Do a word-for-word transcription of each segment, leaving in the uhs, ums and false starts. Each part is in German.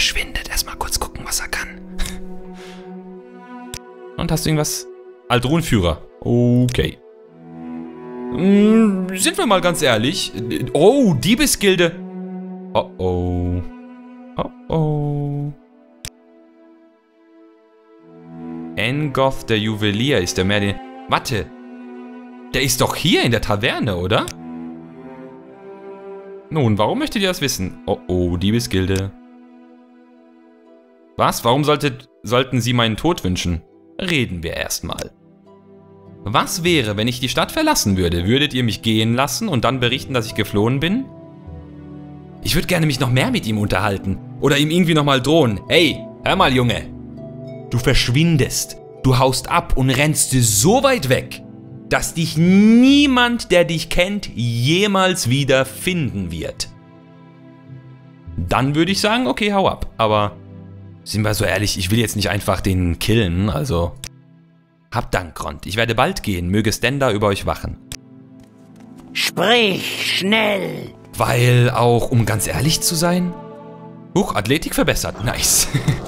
verschwindet. Erstmal kurz gucken, was er kann. Und hast du irgendwas? Aldrun-Führer. Okay. Hm, sind wir mal ganz ehrlich. Oh, Diebesgilde. Oh, oh. Oh, oh. Engoth, der Juwelier, ist der mehr den... Warte. Der ist doch hier in der Taverne, oder? Nun, warum möchtet ihr das wissen? Oh, oh, Diebesgilde. Was? Warum solltet, sollten sie meinen Tod wünschen? Reden wir erstmal. Was wäre, wenn ich die Stadt verlassen würde? Würdet ihr mich gehen lassen und dann berichten, dass ich geflohen bin? Ich würde gerne mich noch mehr mit ihm unterhalten. Oder ihm irgendwie nochmal drohen. Hey, hör mal, Junge. Du verschwindest. Du haust ab und rennst so weit weg, dass dich niemand, der dich kennt, jemals wieder finden wird. Dann würde ich sagen, okay, hau ab. Aber sind wir so ehrlich, ich will jetzt nicht einfach den killen, also... Hab Dank, Grond. Ich werde bald gehen. Möge Stenda über euch wachen. Sprich schnell! Weil auch, um ganz ehrlich zu sein... Huch, Athletik verbessert. Nice.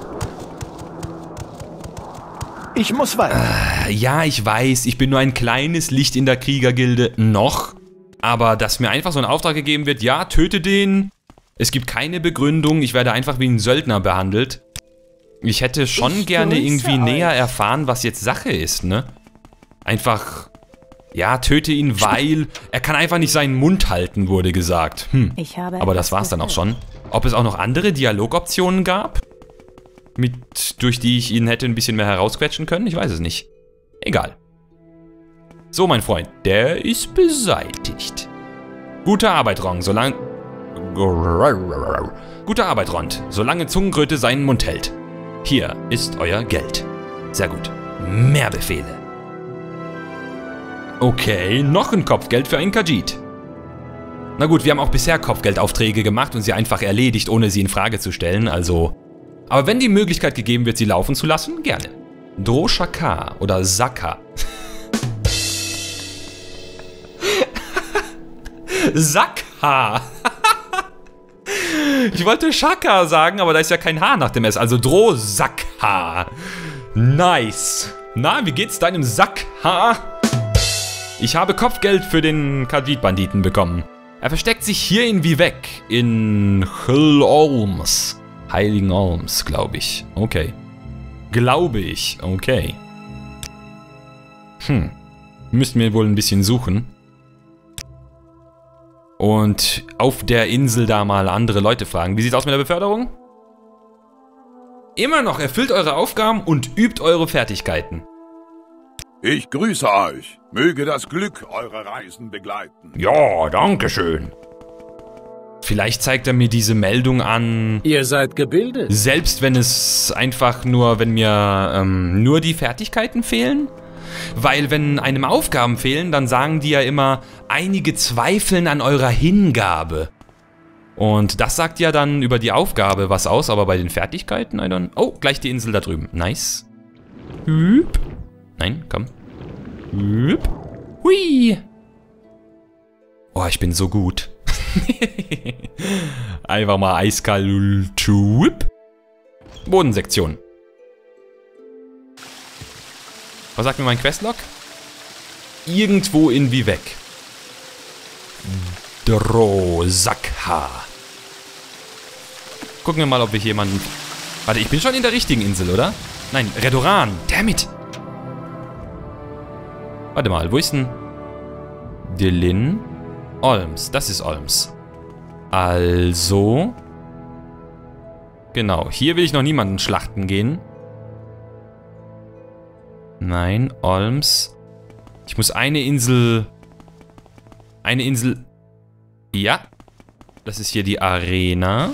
Ich muss weiter. Äh, ja, ich weiß, ich bin nur ein kleines Licht in der Kriegergilde. Noch. Aber dass mir einfach so ein Auftrag gegeben wird, ja, töte den. Es gibt keine Begründung. Ich werde einfach wie ein Söldner behandelt. Ich hätte schon ich gerne irgendwie euch. näher erfahren, was jetzt Sache ist, ne? Einfach, ja, töte ihn, weil er kann einfach nicht seinen Mund halten, wurde gesagt. Hm. Ich habe Aber das war's dann auch schon. Ob es auch noch andere Dialogoptionen gab? Mit, durch die ich ihn hätte ein bisschen mehr herausquetschen können? Ich weiß es nicht. Egal. So, mein Freund, der ist beseitigt. Gute Arbeit, Ron, solange... Gute Arbeit, Rond, solange Zungenkröte seinen Mund hält. Hier ist euer Geld. Sehr gut. Mehr Befehle. Okay, noch ein Kopfgeld für einen Khajiit. Na gut, wir haben auch bisher Kopfgeldaufträge gemacht und sie einfach erledigt, ohne sie in Frage zu stellen, also... Aber wenn die Möglichkeit gegeben wird, sie laufen zu lassen, gerne. Droshaka oder Saka. Sakha. Ich wollte Shaka sagen, aber da ist ja kein H nach dem S, also Drosakha. Nice. Na, wie geht's deinem Sakha? Ich habe Kopfgeld für den Khajiit-Banditen bekommen. Er versteckt sich hier irgendwie weg. In Hillolms. Heiligen Olms, glaube ich. Okay. Glaube ich. Okay. Hm. Müssten wir wohl ein bisschen suchen. Und auf der Insel da mal andere Leute fragen. Wie sieht's aus mit der Beförderung? Immer noch erfüllt eure Aufgaben und übt eure Fertigkeiten. Ich grüße euch. Möge das Glück eure Reisen begleiten. Ja, danke schön. Vielleicht zeigt er mir diese Meldung an. Ihr seid gebildet. Selbst wenn es einfach nur, wenn mir ähm, nur die Fertigkeiten fehlen? Weil wenn einem Aufgaben fehlen, dann sagen die ja immer, einige zweifeln an eurer Hingabe. Und das sagt ja dann über die Aufgabe was aus, aber bei den Fertigkeiten, I don't... Oh, gleich die Insel da drüben. Nice. Hüp. Nein, komm. Hüp. Hui. Oh, ich bin so gut. Einfach mal eiskalt. Bodensektion. Was sagt mir mein Questlog? Irgendwo in wie weg. Drosakha. Gucken wir mal, ob wir hier jemanden... Warte, ich bin schon in der richtigen Insel, oder? Nein, Redoran. Dammit. Warte mal, wo ist denn... Delin? Olms, das ist Olms. Also... Genau, hier will ich noch niemanden schlachten gehen. Nein, Olms. Ich muss eine Insel... Eine Insel... Ja. Das ist hier die Arena.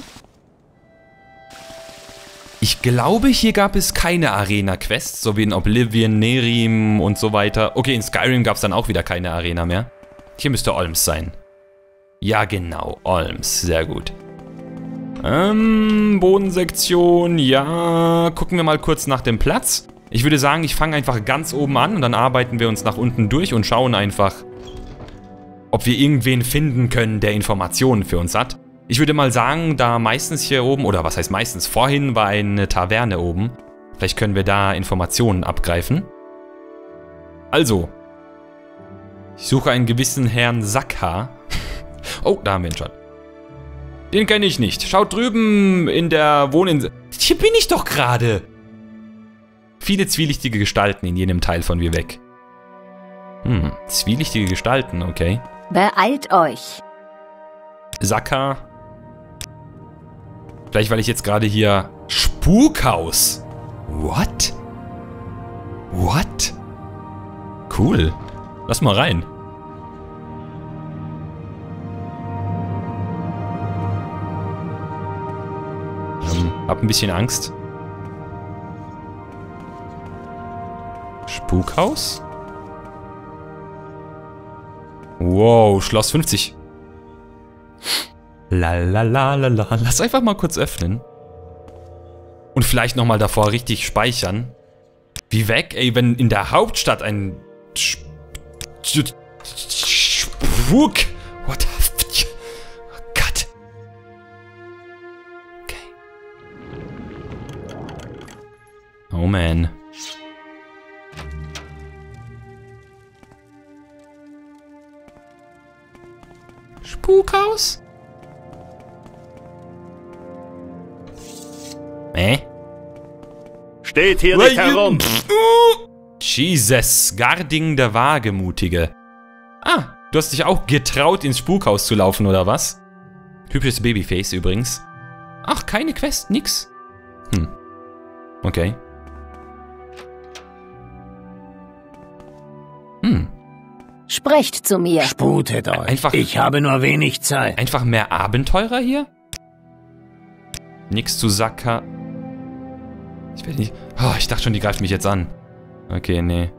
Ich glaube, hier gab es keine Arena-Quests, so wie in Oblivion, Nerim und so weiter. Okay, in Skyrim gab es dann auch wieder keine Arena mehr. Hier müsste Olms sein. Ja, genau, Olms. Sehr gut. Ähm, Bodensektion, ja. Gucken wir mal kurz nach dem Platz. Ich würde sagen, ich fange einfach ganz oben an und dann arbeiten wir uns nach unten durch und schauen einfach, ob wir irgendwen finden können, der Informationen für uns hat. Ich würde mal sagen, da meistens hier oben, oder was heißt meistens, vorhin war eine Taverne oben. Vielleicht können wir da Informationen abgreifen. Also, ich suche einen gewissen Herrn Sakha. Oh, da haben wir ihn schon. Den kenne ich nicht. Schaut drüben in der Wohninsel. Hier bin ich doch gerade. Viele zwielichtige Gestalten in jenem Teil von mir weg. Hm, zwielichtige Gestalten, okay. Beeilt euch. Sakha. Vielleicht, weil ich jetzt gerade hier... Spukhaus. What? What? Cool. Lass mal rein. Ähm, hab ein bisschen Angst. Spukhaus? Wow, Schloss fünfzig. Lalalala. Lass einfach mal kurz öffnen. Und vielleicht nochmal davor richtig speichern. Wie weg, ey, wenn in der Hauptstadt ein... Spuk... What the... Oh Gott. Okay. Oh man. Spukhaus? Äh? Steht hier nicht herum. Jesus, Garding der Wagemutige. Ah, du hast dich auch getraut, ins Spukhaus zu laufen, oder was? Typisches Babyface übrigens. Ach, keine Quest, nix. Hm. Okay. Hm. Sprecht zu mir. Sputet euch. Einfach- ich habe nur wenig Zeit. Einfach mehr Abenteurer hier? Nix zu Sakha. Ich werde nicht... Oh, ich dachte schon, die greift mich jetzt an. Okay, nee.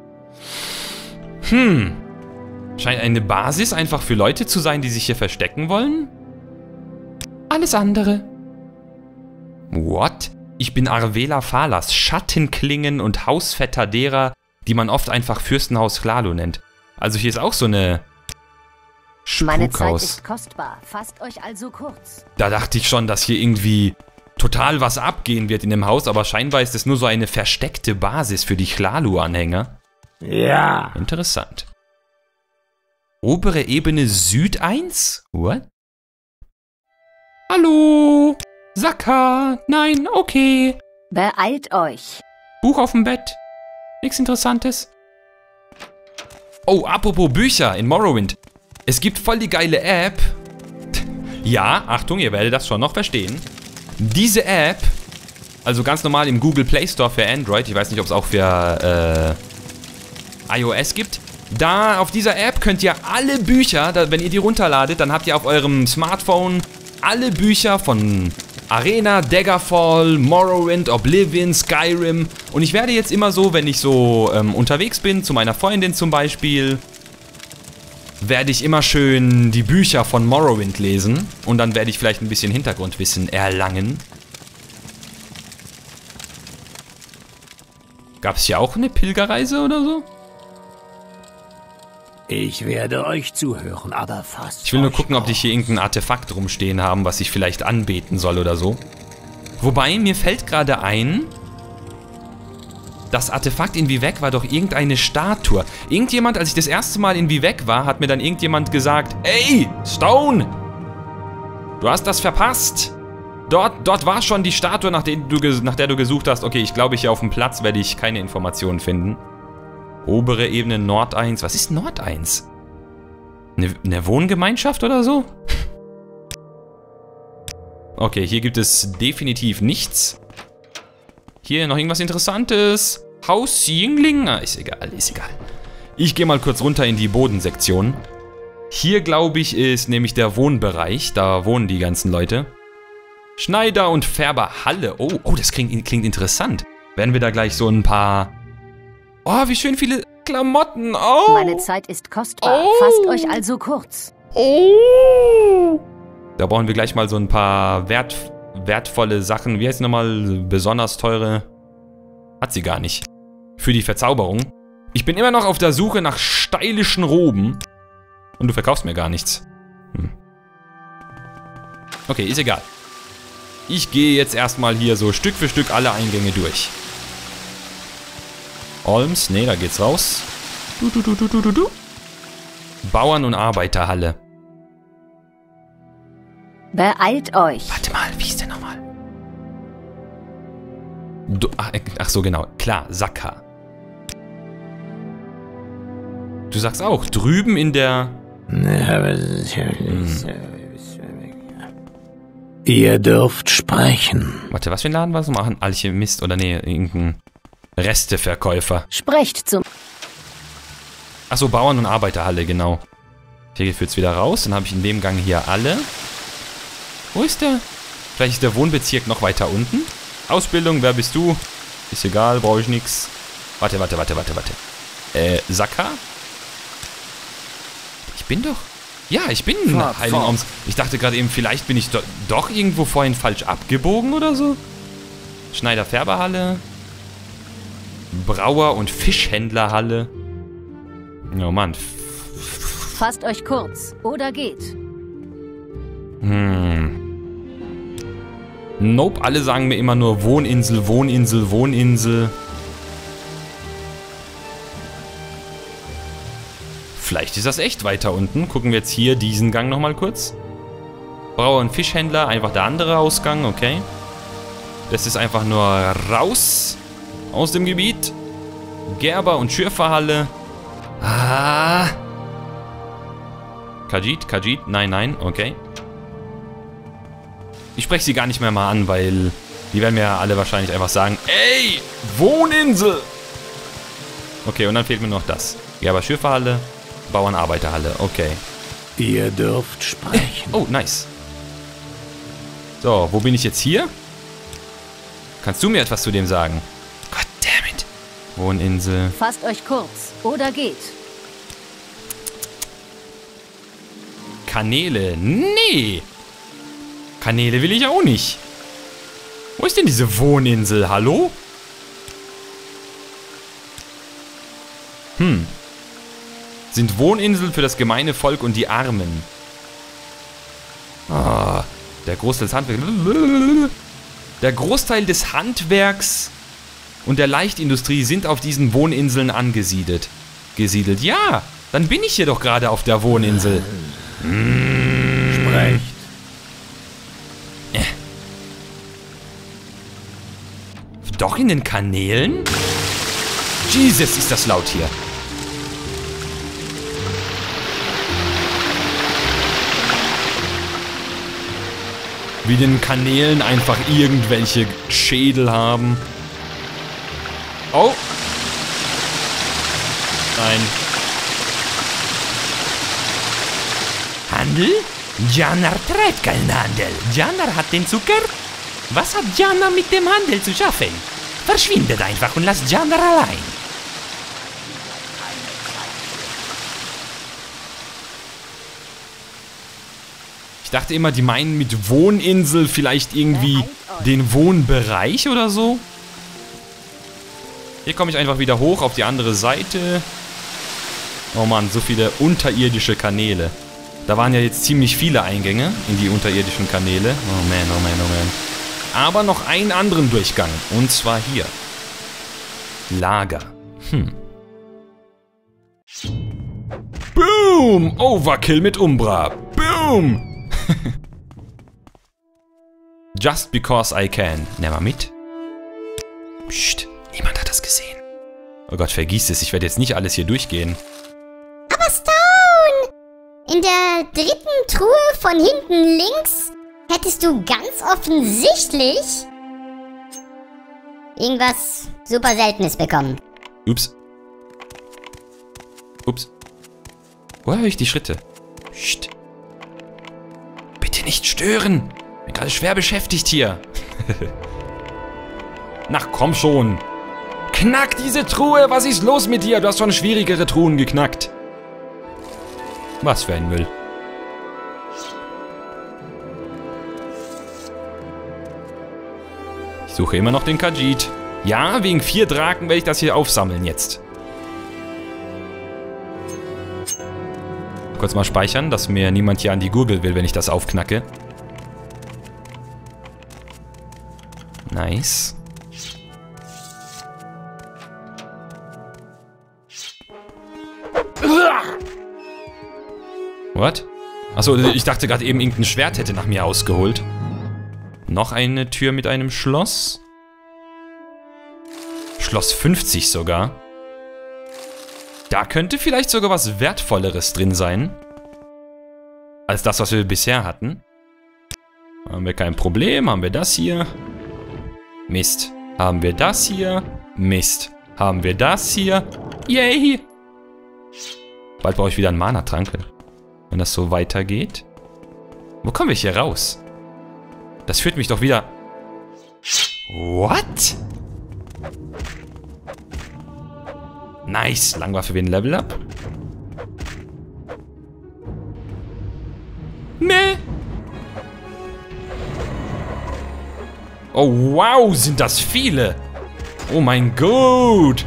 Hm. Scheint eine Basis einfach für Leute zu sein, die sich hier verstecken wollen? Alles andere. What? Ich bin Arvela Falas, Schattenklingen und Hausvetter derer, die man oft einfach Fürstenhaus Chlalo nennt. Also hier ist auch so eine... Meine Zeit Spukhaus. ist kostbar. Fasst euch also kurz. Da dachte ich schon, dass hier irgendwie total was abgehen wird in dem Haus, aber scheinbar ist es nur so eine versteckte Basis für die Chlalu-Anhänger. Ja. Interessant. Obere Ebene Süd eins? What? Hallo? Sakha? Nein, okay. Beeilt euch. Buch auf dem Bett. Nichts Interessantes. Oh, apropos Bücher in Morrowind. Es gibt voll die geile App. Ja, Achtung, ihr werdet das schon noch verstehen. Diese App, also ganz normal im Google Play Store für Android, ich weiß nicht, ob es auch für äh, iOS gibt. Da, auf dieser App könnt ihr alle Bücher, da, wenn ihr die runterladet, dann habt ihr auf eurem Smartphone alle Bücher von Arena, Daggerfall, Morrowind, Oblivion, Skyrim. Und ich werde jetzt immer so, wenn ich so ähm, unterwegs bin, zu meiner Freundin zum Beispiel, werde ich immer schön die Bücher von Morrowind lesen. Und dann werde ich vielleicht ein bisschen Hintergrundwissen erlangen. Gab es hier auch eine Pilgerreise oder so? Ich werde euch zuhören, aber fast. Ich will nur gucken, ob die hier irgendein Artefakt rumstehen haben, was ich vielleicht anbeten soll oder so. Wobei, mir fällt gerade ein, das Artefakt in Vivec war doch irgendeine Statue. Irgendjemand, als ich das erste Mal in Vivec war, hat mir dann irgendjemand gesagt, ey, Stone, du hast das verpasst. Dort, dort war schon die Statue, nach der, du, nach der du gesucht hast. Okay, ich glaube, hier auf dem Platz werde ich keine Informationen finden. Obere Ebene Nord eins. Was ist Nord eins? Eine, eine Wohngemeinschaft oder so? Okay, hier gibt es definitiv nichts. Hier noch irgendwas Interessantes. Haus Yingling? Ah, ist egal, ist egal. Ich gehe mal kurz runter in die Bodensektion. Hier, glaube ich, ist nämlich der Wohnbereich. Da wohnen die ganzen Leute. Schneider und Färber Halle. Oh, oh, das klingt, klingt interessant. Werden wir da gleich so ein paar... Oh, wie schön viele Klamotten. Oh. Meine Zeit ist kostbar. Oh. Fasst euch also kurz. Oh. Da brauchen wir gleich mal so ein paar wert, wertvolle Sachen. Wie heißt nochmal? Besonders teure. Hat sie gar nicht. Für die Verzauberung. Ich bin immer noch auf der Suche nach stylischen Roben. Und du verkaufst mir gar nichts. Hm. Okay, ist egal. Ich gehe jetzt erstmal hier so Stück für Stück alle Eingänge durch. Olms, nee, da geht's raus. Du, du, du, du, du, du, du. Bauern- und Arbeiterhalle. Beeilt euch. Warte mal, wie ist der nochmal? Du, ach, ach so, genau. Klar, Saka. Du sagst auch, drüben in der... Hm. Ihr dürft sprechen. Warte, was für ein Laden war es? Machen Alchemist oder nee, irgendein Resteverkäufer. Sprecht zum... Achso, Bauern- und Arbeiterhalle, genau. Hier führt's wieder raus. Dann habe ich in dem Gang hier alle. Wo ist der? Vielleicht ist der Wohnbezirk noch weiter unten. Ausbildung, wer bist du? Ist egal, brauche ich nix. Warte, warte, warte, warte, warte. Äh, Saka? Ich bin doch... Ja, ich bin in Heiligenorms. Ich dachte gerade eben, vielleicht bin ich do doch irgendwo vorhin falsch abgebogen oder so. Schneider-Färberhalle. Brauer- und Fischhändlerhalle. Oh Mann. Fasst euch kurz oder geht. Hm. Nope, alle sagen mir immer nur Wohninsel, Wohninsel, Wohninsel. Vielleicht ist das echt weiter unten. Gucken wir jetzt hier diesen Gang nochmal kurz. Brauer- und Fischhändler, einfach der andere Ausgang, okay. Das ist einfach nur raus aus dem Gebiet. Gerber- und Schürferhalle. Ah. Khajiit, Khajiit, nein, nein, okay. Ich spreche sie gar nicht mehr mal an, weil die werden mir ja alle wahrscheinlich einfach sagen, ey, Wohninsel! Okay, und dann fehlt mir noch das. Gerber- Schürferhalle. Bauern-Arbeiterhalle, okay. Ihr dürft sprechen. Oh, nice. So, wo bin ich jetzt hier? Kannst du mir etwas zu dem sagen? God damn it. Wohninsel. Fasst euch kurz oder geht. Kanäle. Nee. Kanäle will ich auch nicht. Wo ist denn diese Wohninsel? Hallo? Hm. Sind Wohninseln für das gemeine Volk und die Armen. Ah, der Großteil des Handwerks. Der Großteil des Handwerks und der Leichtindustrie sind auf diesen Wohninseln angesiedelt. Gesiedelt. Ja, dann bin ich hier doch gerade auf der Wohninsel. Mmh. Sprecht. Äh. Doch in den Kanälen? Jesus, ist das laut hier. Wie den Kanälen einfach irgendwelche Schädel haben. Oh. Nein. Handel? Janar treibt keinen Handel. Janar hat den Zucker. Was hat Janar mit dem Handel zu schaffen? Verschwindet einfach und lasst Janar allein. Ich dachte immer, die meinen mit Wohninsel vielleicht irgendwie den Wohnbereich oder so. Hier komme ich einfach wieder hoch auf die andere Seite. Oh Mann, so viele unterirdische Kanäle. Da waren ja jetzt ziemlich viele Eingänge in die unterirdischen Kanäle. Oh man, oh man, oh man. Aber noch einen anderen Durchgang. Und zwar hier. Lager. Hm. Boom! Overkill mit Umbra. Boom! Just because I can. Nimm mal mit. Psst, niemand hat das gesehen. Oh Gott, vergiss es. Ich werde jetzt nicht alles hier durchgehen. Aber Stone! In der dritten Truhe von hinten links hättest du ganz offensichtlich irgendwas super Seltenes bekommen. Ups. Ups. Woher höre ich die Schritte? Psst. Bitte nicht stören. Bin gerade schwer beschäftigt hier. Na komm schon. Knack diese Truhe. Was ist los mit dir? Du hast schon schwierigere Truhen geknackt. Was für ein Müll. Ich suche immer noch den Khajiit. Ja, wegen vier Draken werde ich das hier aufsammeln jetzt. Kurz mal speichern, dass mir niemand hier an die Gurgel will, wenn ich das aufknacke. Nice. What? Achso, ich dachte gerade eben, irgendein Schwert hätte nach mir ausgeholt. Noch eine Tür mit einem Schloss. Schloss fünfzig sogar. Da könnte vielleicht sogar was Wertvolleres drin sein. Als das, was wir bisher hatten. Haben wir kein Problem. Haben wir das hier? Mist. Haben wir das hier? Mist. Haben wir das hier? Yay! Bald brauche ich wieder einen Mana-Trank, wenn das so weitergeht. Wo kommen wir hier raus? Das führt mich doch wieder... What? Nice. Langwaffe wie ein Level-Up. Meh. Oh, wow, sind das viele. Oh mein Gott.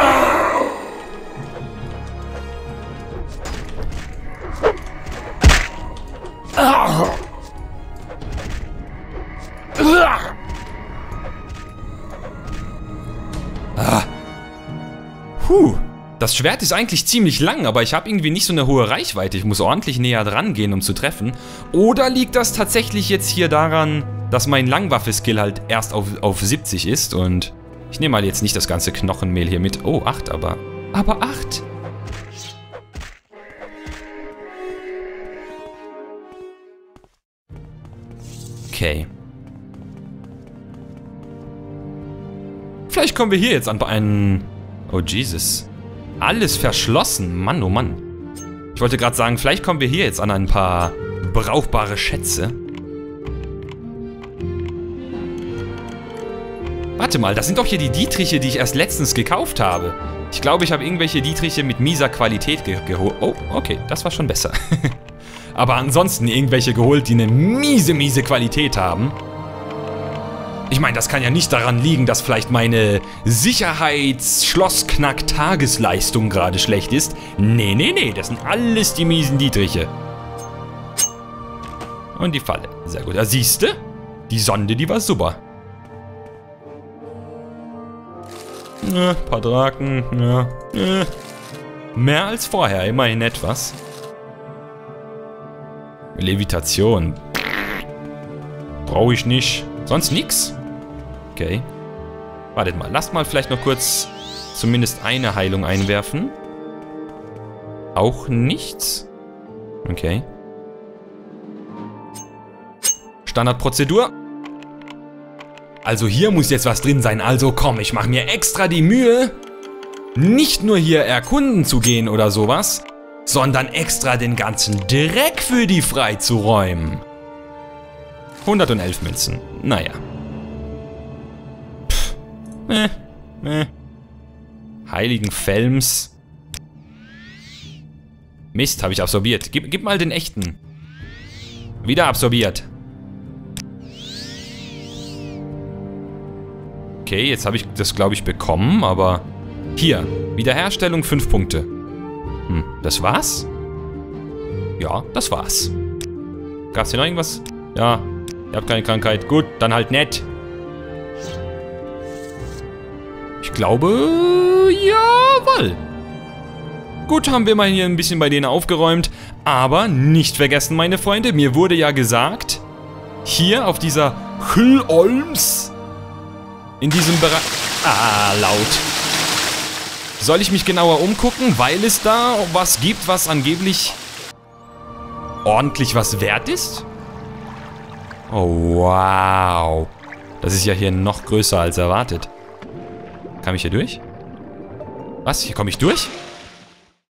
Ah. Puh. Das Schwert ist eigentlich ziemlich lang, aber ich habe irgendwie nicht so eine hohe Reichweite. Ich muss ordentlich näher dran gehen, um zu treffen. Oder liegt das tatsächlich jetzt hier daran, dass mein Langwaffe-Skill halt erst auf, auf siebzig ist? Und ich nehme mal jetzt nicht das ganze Knochenmehl hier mit. Oh, acht aber. Aber acht? Okay. Vielleicht kommen wir hier jetzt an einen... Oh, Jesus. Alles verschlossen. Mann, oh Mann. Ich wollte gerade sagen, vielleicht kommen wir hier jetzt an ein paar brauchbare Schätze. Warte mal, das sind doch hier die Dietriche, die ich erst letztens gekauft habe. Ich glaube, ich habe irgendwelche Dietriche mit mieser Qualität ge geholt. Oh, okay, das war schon besser. Aber ansonsten irgendwelche geholt, die eine miese, miese Qualität haben. Ich meine, das kann ja nicht daran liegen, dass vielleicht meine Sicherheits-Schlossknack-Tagesleistung gerade schlecht ist. Nee, nee, nee, das sind alles die miesen Dietriche. Und die Falle. Sehr gut. Da siehst du, die Sonde, die war super. Ja, paar Draken, ja. ja. Mehr als vorher, immerhin etwas. Levitation. Brauche ich nicht. Sonst nix? Okay. Wartet mal, lasst mal vielleicht noch kurz zumindest eine Heilung einwerfen. Auch nichts? Okay. Standardprozedur. Also hier muss jetzt was drin sein. Also komm, ich mache mir extra die Mühe, nicht nur hier erkunden zu gehen oder sowas, sondern extra den ganzen Dreck für die freizuräumen. hundertelf Münzen. Naja. Pff. Äh, äh. Heiligen Felms. Mist, habe ich absorbiert. Gib, gib mal den echten. Wieder absorbiert. Okay, jetzt habe ich das, glaube ich, bekommen, aber... Hier, Wiederherstellung fünf Punkte. Hm, das war's? Ja, das war's. Gab's hier noch irgendwas? Ja, ihr habt keine Krankheit. Gut, dann halt nett. Ich glaube... Jawohl. Gut, haben wir mal hier ein bisschen bei denen aufgeräumt. Aber nicht vergessen, meine Freunde, mir wurde ja gesagt, hier auf dieser Chlolms... In diesem Bereich... Ah, laut. Soll ich mich genauer umgucken, weil es da was gibt, was angeblich ordentlich was wert ist? Oh, wow. Das ist ja hier noch größer als erwartet. Kam ich hier durch? Was? Hier komme ich durch?